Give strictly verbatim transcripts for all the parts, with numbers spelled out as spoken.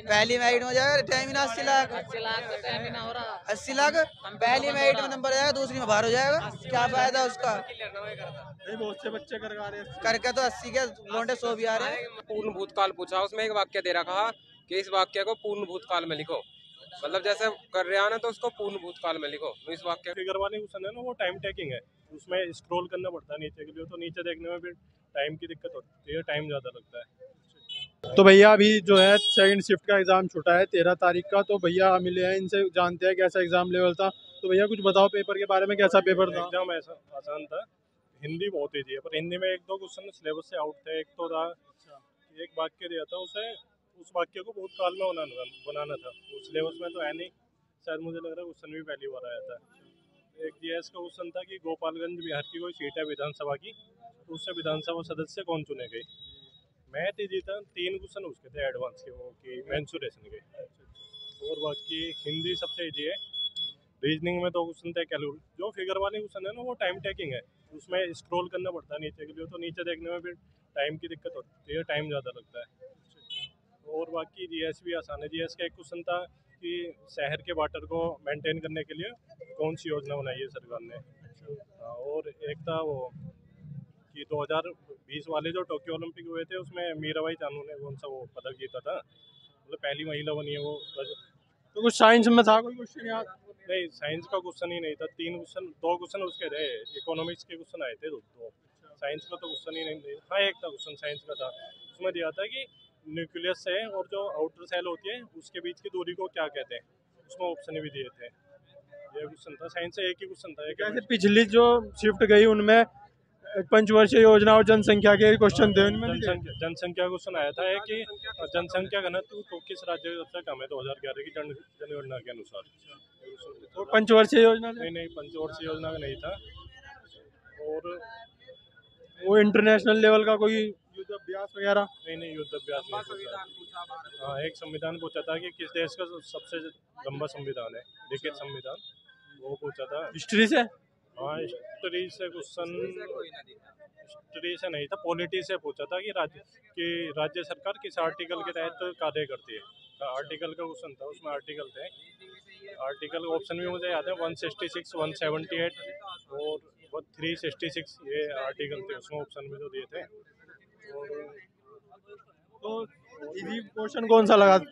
पहली मेरिट में हो जाएगा टाइम ही ना अस्सी लाख अस्सी लाख का टाइम ही ना हो रहा। अस्सी लाख पहली मेरिट में नंबर आएगा, दूसरी में बाहर हो जाएगा, क्या फायदा उसका। नहीं बहुत से बच्चे कर गा रहे हैं करके तो अस्सी के लौंडे सौ भी आ रहे हैं। पूर्ण भूतकाल पूछा, उसमें एक वाक्य दे रखा कि इस वाक्य को पूर्ण भूतकाल में लिखो, मतलब जैसे कर रहे हैं ना तो उसको पूर्ण भूतकाल में लिखो। तो इस वाक्य फिगर वाले क्वेश्चन है ना वो टाइम टेकिंग है, उसमें स्क्रॉल करना पड़ता है नीचे के लिए, तो नीचे देखने में फिर टाइम की दिक्कत होती है, टाइम ज़्यादा लगता है। तो भैया अभी जो है सेकंड शिफ्ट का एग्जाम छूटा है तेरह तारीख का, तो भैया मिले हैं, इनसे जानते हैं कैसा एग्जाम लेवल था। तो भैया कुछ बताओ पेपर के बारे में, कैसा पेपर था? एग्जाम ऐसा आसान था, हिंदी बहुत ईजी है, पर हिंदी में एक दो क्वेश्चन सिलेबस से आउट थे। एक तो था एक वाक्य दिया था, उसे उस वाक्य को भूतकाल में बनाना बनाना था, उस सिलेबस में तो है नहीं, शायद मुझे लग रहा है क्वेश्चन भी पहली बार आया था। एक जीएस का क्वेश्चन था कि गोपालगंज बिहार की कोई सीट है विधानसभा की, तो उससे विधानसभा सदस्य कौन चुने गए। मैथ ईजी था, तीन क्वेश्चन उसके थे एडवांस के, वो कि मेंसुरेशन के, और बाकी हिंदी सबसे ईजी है। रीजनिंग में दो क्वेश्चन थे कैलकुल, जो फिगर वाले क्वेश्चन है ना वो टाइम टेकिंग है, उसमें स्क्रॉल करना पड़ता है नीचे के लिए, तो नीचे देखने में फिर टाइम की दिक्कत होती है, टाइम ज़्यादा लगता है। और बाकी जीएस भी आसान है। जीएस का एक क्वेश्चन था कि शहर के वाटर को मेंटेन करने के लिए कौन सी योजना बनाई है सरकार ने। और एक था वो कि दो हज़ार बीस वाले जो टोक्यो ओलंपिक हुए थे उसमें मीराबाई चानू ने कौन सा वो पदक जीता था, मतलब पहली महिला बनी है वो। तो कुछ साइंस में था कोई क्वेश्चन याद? नहीं, साइंस का क्वेश्चन ही नहीं था, तीन क्वेश्चन, दो क्वेश्चन उसके थे, इकोनॉमिक्स के क्वेश्चन आए थे दो, दो। साइंस का तो क्वेश्चन ही नहीं। हाँ एक था क्वेश्चन साइंस का था, उसमें दिया था कि न्यूक्लियस है और जो आउटर सेल होती है उसके बीच की दूरी को क्या कहते हैं, उसमें ऑप्शन भी दिए थे। ये क्वेश्चन था साइंस से, एक ही क्वेश्चन था। कैसे पिछली जो शिफ्ट गई उनमें पंचवर्षीय योजना और जनसंख्या के क्वेश्चन थे, उनमें जनसंख्या जनसंख्या क्वेश्चन आया था कि जनसंख्या घनत्व तो किस राज्य का सबसे कम है दो हज़ार ग्यारह की जन जनगणना के अनुसार। तो पंचवर्षीय योजना नहीं नहीं पंचवर्षीय योजना का नहीं था। और वो इंटरनेशनल लेवल का कोई युद्ध अभ्यास वगैरह? नहीं नहीं युद्ध अभ्यास नहीं पूछा। हाँ एक संविधान पूछा था कि किस देश का सबसे लंबा संविधान है, लिखित संविधान, वो पूछा था। हिस्ट्री से? हाँ हिस्ट्री से क्वेश्चन, हिस्ट्री से नहीं था, पॉलिटी से पूछा था कि राज्य कि राज्य सरकार किस आर्टिकल के तहत कार्य करती है, आर्टिकल का क्वेश्चन था, उसमें आर्टिकल थे। आर्टिकल ऑप्शन भी मुझे याद है, one sixty six, one seventy eight और थ्री सिक्सटी सिक्स, ये आर्टिकल थे उसमें ऑप्शन में जो दिए थे। तो इजी क्वेश्चन कौन सा लगा?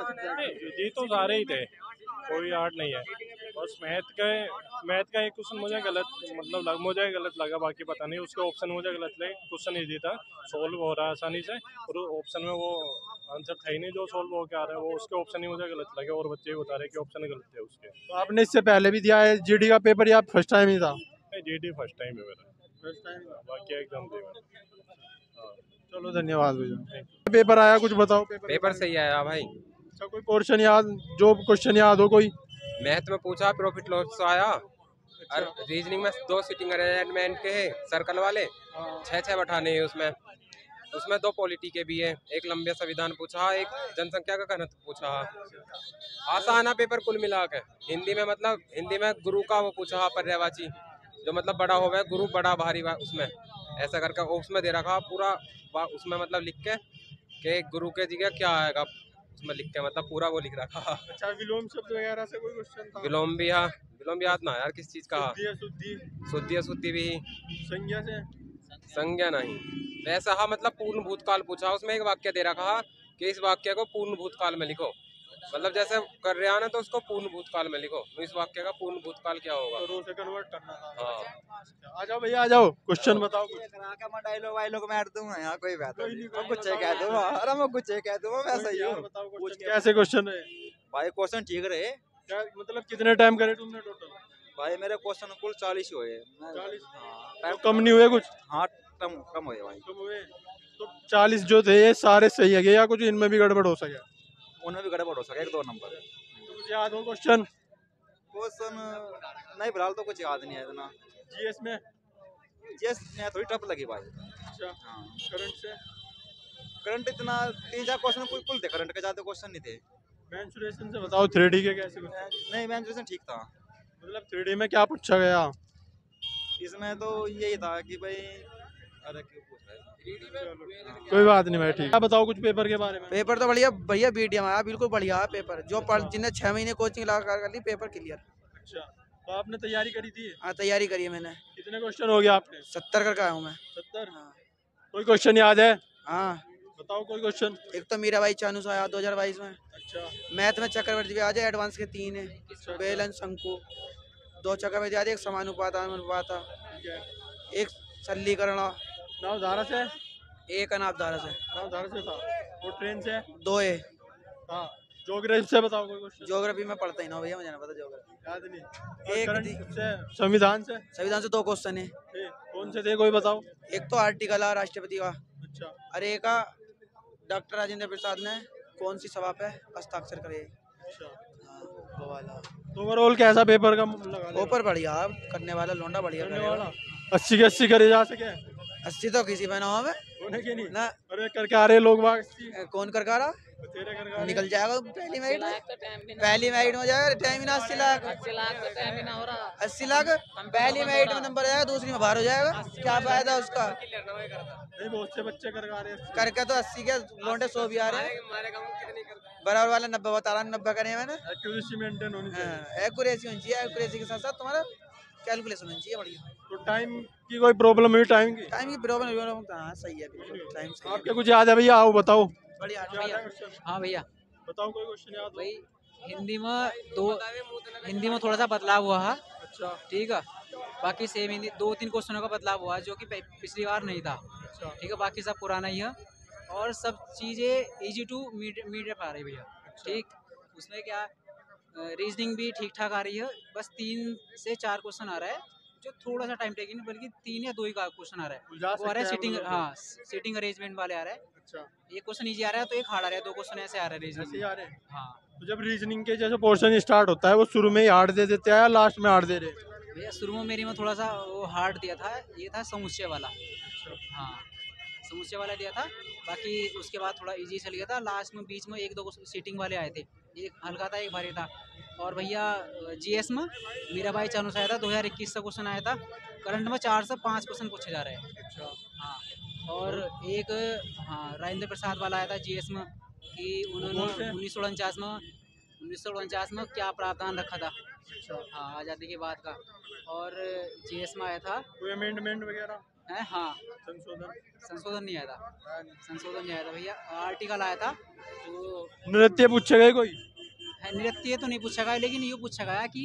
जी तो सारे ही थे, कोई हार्ड नहीं है। बस मैथ का मैथ का एक क्वेश्चन मुझे गलत मतलब लग, मुझे गलत लगा, बाकी पता नहीं, उसके ऑप्शन मुझे गलत लगे। क्वेश्चन इजी था, सोल्व हो रहा है आसानी से, और ऑप्शन में वो आंसर था ही नहीं जो सोल्व हो के आ रहा है, वो उसके ऑप्शन ही मुझे गलत लगे, और बच्चे भी बता रहे कि ऑप्शन गलत थे उसके। तो आपने इससे पहले भी दिया है जीडी का पेपर या फर्स्ट टाइम ही था? नहीं जीडी फर्स्ट टाइम है मेरा, फर्स्ट टाइम, बाकी एग्जाम दिया मैंने। चलो धन्यवाद भैया। पेपर आया कुछ बताओ? पेपर पेपर सही आया भाई। अच्छा कोई पोर्शन याद, जो क्वेश्चन याद हो कोई? मैथ में पूछा प्रॉफिट लॉस आया, और रीजनिंग में दो सीटिंग अरेंजमेंट के हैं सर्कल वाले, छः छः बैठाने हैं उसमें उसमें दो पॉलिटी के भी है, एक लंबे संविधान पूछा, एक जनसंख्या का घनत्व पूछा। आसान है पेपर कुल मिला के। हिंदी में मतलब हिंदी में गुरु का वो पूछा, पर्यायवाची जो मतलब बड़ा हो गया, गुरु बड़ा भारी, उसमें ऐसा करके उसमें दे रखा पूरा, उसमें मतलब लिख के कि गुरु के जी का क्या आएगा, उसमें लिख के मतलब पूरा वो लिख रखा। अच्छा विलोम शब्द वगैरह से कोई क्वेश्चन था? विलोम भी, हाँ विलोम भी याद ना यार किस चीज का। शुद्धि शुद्धि शुद्धि भी, संज्ञा से संज्ञा नहीं वैसा। हाँ मतलब पूर्ण भूतकाल पूछा, उसमें एक वाक्य दे रखा कि इस वाक्य को पूर्ण भूतकाल में लिखो, मतलब जैसे कर रहे हैं ना तो उसको पूर्ण भूतकाल में लिखो, तो इस वाक्य का पूर्ण भूतकाल क्या होगा, तो रो से कन्वर्ट करना था। हाँ आ जाओ भैया आ जाओ, क्वेश्चन बताओ कुछ। डायलॉग वायलॉग मार दूंगा यहाँ, कोई बात नहीं, मैं कुछ कह दूंगा, अरे मैं कुछ कह दूंगा, मैं सही हूँ। कैसे क्वेश्चन है भाई? क्वेश्चन ठीक रहे क्या, मतलब कितने टाइम करे तुमने टोटल? भाई मेरे क्वेश्चन कुल चालीस हुए। चालीस? हाँ कम नहीं हुए कुछ? हाँ कम कम हुए भाई। कम हुए तो चालीस जो थे ये सारे सही है या कुछ इनमें भी गड़बड़ हो सके? उनमें भी गड़बड़ हो सके, एक दो नंबर। तो कुछ याद हो क्वेश्चन? क्वेश्चन नहीं फिलहाल तो कुछ याद नहीं है इतना। जीएस में? जीएस में थोड़ी टफ लगी भाई। अच्छा हाँ। करंट से? करंट इतना तीन चार क्वेश्चन कुल कुल थे, करंट के ज्यादा क्वेश्चन नहीं थे। मेंसुरेशन से बताओ, थ्री डी के कैसे क्वेश्चन? नहीं मेंसुरेशन ठीक था। मतलब थ्री डी में क्या पूछा गया? इसमें तो यही था कि भाई अरे क्यों पूछ रहे हैं? कोई बात नहीं भाई, ठीक है। बताओ कुछ पेपर के बारे में। पेपर तो बढ़िया बढ़िया बीटीएम आया, बिल्कुल बढ़िया है पेपर। जो पढ़ जिन्हें छह महीने कोचिंग लगा कर ली, पेपर क्लियर। अच्छा, तो आपने तैयारी करी थी? हाँ तैयारी करी है मैंने। कितने क्वेश्चन हो गया आपने? सत्तर करके आया हूँ मैं। सत्तर? हाँ। कोई क्वेश्चन याद है? हाँ बताओ कोई क्वेश्चन। एक तो मीराबाई चानू से आया दो हजार बाईस में। अच्छा मैथ में चक्रवर्ती व्याज है, एडवांस के तीन है। बेलन शंकु दो चक्रवर्ती व्याज, एक समानुपात अनुपात, ठीक है। एक सरलीकरण, नवधारा से? एक अनापधारा से। नवधारा से था। वो ट्रेन से? दो ए। हाँ। ज्योग्राफी से बताओ कोई क्वेश्चन। ज्योग्राफी में पढ़ता ही ना भैया, मुझे ना पता ज्योग्राफी। याद नहीं। एक करंट दी- से? संविधान से? संविधान से दो क्वेश्चन है। ए, कौन से थे कोई बताओ। एक तो आर्टिकल है राष्ट्रपति का, अच्छा अरे एक का डॉक्टर राजेंद्र प्रसाद ने कौन सी सभा पे हस्ताक्षर करे। अच्छा। हाँ, वो वाला। तो ओवरऑल कैसा पेपर का लगा लेगा? ऊपर बढ़िया करने वाला लोंडा बढ़िया करने करेगा। वाला अस्सी के अस्सी करे जा सके? अस्सी तो किसी पे ना हो बे। होने के नहीं ना अरे करके आ रहे लोग बाग अस्सी। ए, कौन कर का रहा तेरे करके आ रहे। निकल जाएगा पहली मेरिट में। लाख का टाइम भी ना पहली मेरिट में हो जाएगा टाइम ही ना अस्सी लाख। अस्सी लाख का टाइम भी ना हो रहा। अस्सी लाख पहली मेरिट में नंबर आएगा, दूसरी में बाहर हो जाएगा, क्या फायदा उसका। नहीं बहुत से बच्चे करके आ रहे हैं। करके तो अस्सी के लोंडे सौ भी आ रहे हैं। हमारे गाँव में कितनी करता है? बराबर वाले नब्बे बता रहा, नब्बे करे मैंने। एक्यूरेसी मेंटेन होनी चाहिए। एक्यूरेसी होनी चाहिए, एक्यूरेसी के साथ साथ तुम्हारा कैलकुलेशन होनी चाहिए बढ़िया। तो टाइम की कोई प्रॉब्लम हुई? टाइम की टाइम की प्रॉब्लम हाँ सही है, बिल्कुल टाइम सही है। आपके कुछ याद है भैया? आओ बताओ। बढ़िया भैया हाँ भैया बताओ कोई क्वेश्चन याद हो? भाई हिंदी में दो हिंदी में थोड़ा सा बदलाव हुआ है, अच्छा ठीक है। बाकी सेम हिंदी दो तीन क्वेश्चनों का बदलाव हुआ है जो कि पह- पिछली बार नहीं था, अच्छा ठीक है। बाकी सब पुराना ही है और सब चीज़ें इजी टू मीडियम आ रही है भैया, ठीक। उसमें क्या रीजनिंग भी ठीक ठाक आ रही है, बस तीन से चार क्वेश्चन आ रहा है जो थोड़ा सा टाइम टेकिंग, बल्कि तीन या दो ही का क्वेश्चन आ रहा है। जा वो आ रहा है सकते हैं सीटिंग, मतलब हाँ सीटिंग अरेंजमेंट वाले आ रहा है। अच्छा एक क्वेश्चन इजी आ रहा है तो एक हार्ड आ रहा है, दो क्वेश्चन ऐसे आ रहा है ऐसे ही रीजनिंग। आ रहे हैं। हाँ तो जब रीजनिंग के जैसे पोर्शन स्टार्ट होता है वो शुरू में ही हार्ड दे देते हैं या लास्ट में हार्ड दे रहे हैं? भैया शुरू में मेरी में थोड़ा सा वो हार्ड दिया था, ये था समुच्चय वाला। हाँ समुच्चय वाला दिया था, बाकी उसके बाद थोड़ा इजी चल गया था। लास्ट में बीच में एक दो सीटिंग वाले आए थे, एक हल्का था एक भारी था। और भैया जीएस में मीराबाई चानू से आया था, दो हज़ार इक्कीस का क्वेश्चन आया था। करंट में चार से पाँच क्वेश्चन पूछे जा रहे हैं। अच्छा हाँ और एक हाँ राजेंद्र प्रसाद वाला आया था जीएस में कि कौन से? उन्होंने उन्नीस सौ उनचास में उन्नीस सौ उनचास में क्या प्रावधान रखा था, अच्छा हाँ आज़ादी के बाद का। और जीएस में आया था कोई अमेंडमेंट वगैरह है, हाँ संशोधन? संशोधन नहीं आया था, संशोधन नहीं आया था भैया। आर्टिकल आया था तो नृत्य पूछे गए कोई? है, नृत्य तो नहीं पूछा गया, लेकिन ये पूछा गया कि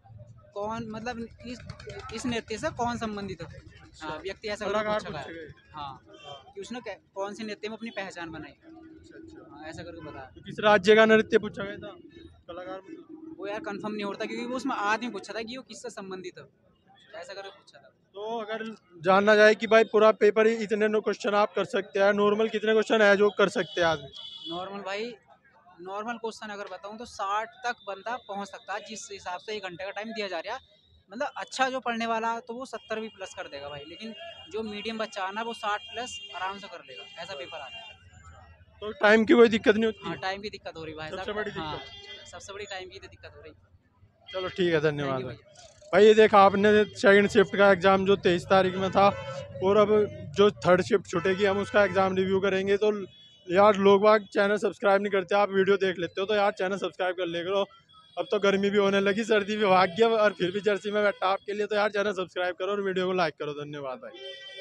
कौन मतलब इस इस नृत्य से कौन संबंधित है। हाँ व्यक्ति ऐसा करके कलाकार पूछा पूछे गया, गए। हाँ कि उसने कै- कौन से नृत्य में अपनी पहचान बनाई, अच्छा अच्छा। हाँ ऐसा करके बताया। तो किस राज्य का नृत्य पूछा गया था? कलाकार मतलब? वो यार कंफर्म नहीं होता क्योंकि वो उसमें आदमी पूछा था कि वो किससे संबंधित है, ऐसा करके पूछा था। तो अगर जानना जाए कि भाई पूरा पेपर ही इतने क्वेश्चन आप कर सकते हैं, नॉर्मल कितने क्वेश्चन है जो कर सकते हैं आदमी? नॉर्मल भाई नॉर्मल क्वेश्चन अगर बताऊं तो साठ तक बंदा पहुंच सकता है, जिस हिसाब से एक घंटे का टाइम दिया जा रहा है। मतलब अच्छा जो पढ़ने वाला है तो वो सत्तर भी प्लस कर देगा भाई, लेकिन जो मीडियम बच्चा आना वो साठ प्लस आराम से कर लेगा, ऐसा पेपर आता है। तो टाइम की कोई दिक्कत नहीं होती? हाँ टाइम की दिक्कत हो रही भाई सबसे साहब, बड़ी हाँ दिक्कत। सबसे बड़ी टाइम की तो दिक्कत हो रही। चलो ठीक है, धन्यवाद Thank you भाई। भैया। भाई ये देखा आपने सेकंड शिफ्ट का एग्ज़ाम जो तेईस तारीख में था, और अब जो थर्ड शिफ्ट छूटेगी हम उसका एग्ज़ाम रिव्यू करेंगे। तो यार लोग बाग चैनल सब्सक्राइब नहीं करते, आप वीडियो देख लेते हो तो यार चैनल सब्सक्राइब कर ले करो। अब तो गर्मी भी होने लगी, सर्दी भी भाग गया और फिर भी जर्सी में बैठा आपके लिए, तो यार चैनल सब्सक्राइब करो और वीडियो को लाइक करो। धन्यवाद भाई।